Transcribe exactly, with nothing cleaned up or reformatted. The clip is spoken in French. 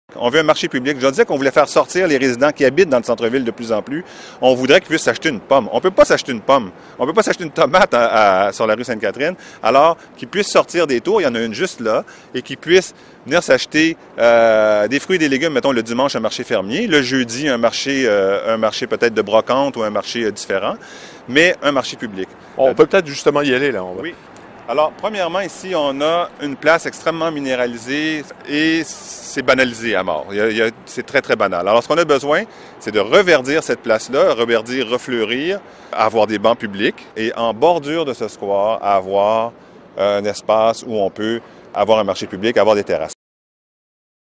On veut un marché public. Je disais qu'on voulait faire sortir les résidents qui habitent dans le centre-ville de plus en plus. On voudrait qu'ils puissent s'acheter une pomme. On ne peut pas s'acheter une pomme. On ne peut pas s'acheter une tomate à, à, sur la rue Sainte-Catherine. Alors, qu'ils puissent sortir des tours, il y en a une juste là, et qu'ils puissent venir s'acheter euh, des fruits et des légumes, mettons le dimanche, un marché fermier, le jeudi, un marché, euh, un marché peut-être de brocante ou un marché euh, différent, mais un marché public. On peut peut-être justement y aller, là. On va... Oui. Alors, premièrement, ici, on a une place extrêmement minéralisée et c'est banalisé à mort. Il y a, il y a, c'est très, très banal. Alors, ce qu'on a besoin, c'est de reverdir cette place-là, reverdir, refleurir, avoir des bancs publics et en bordure de ce square, avoir un espace où on peut avoir un marché public, avoir des terrasses.